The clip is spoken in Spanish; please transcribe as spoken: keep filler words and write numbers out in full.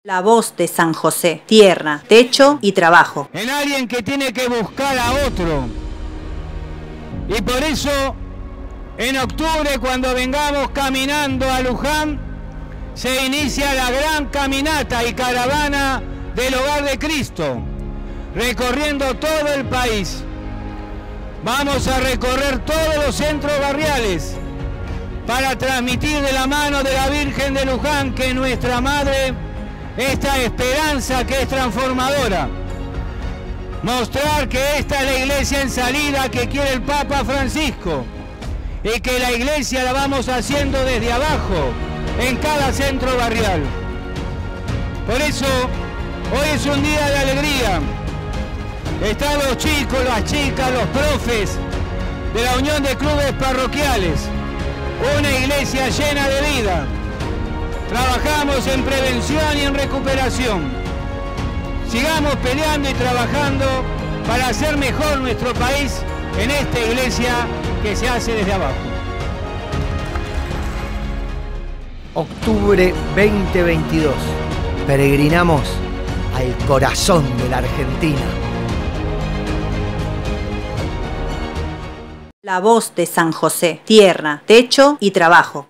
La voz de San José, tierra, techo y trabajo. En alguien que tiene que buscar a otro. Y por eso, en octubre, cuando vengamos caminando a Luján, se inicia la gran caminata y caravana del Hogar de Cristo, recorriendo todo el país. Vamos a recorrer todos los centros barriales para transmitir de la mano de la Virgen de Luján, que es nuestra Madre, esta esperanza que es transformadora. Mostrar que esta es la iglesia en salida que quiere el Papa Francisco y que la iglesia la vamos haciendo desde abajo, en cada centro barrial. Por eso, hoy es un día de alegría. Están los chicos, las chicas, los profes de la Unión de Clubes Parroquiales. Una iglesia llena de vida. Trabajamos en prevención y en recuperación. Sigamos peleando y trabajando para hacer mejor nuestro país en esta iglesia que se hace desde abajo. Octubre veinte veintidós. Peregrinamos al corazón de la Argentina. La voz de San José, tierra, techo y trabajo.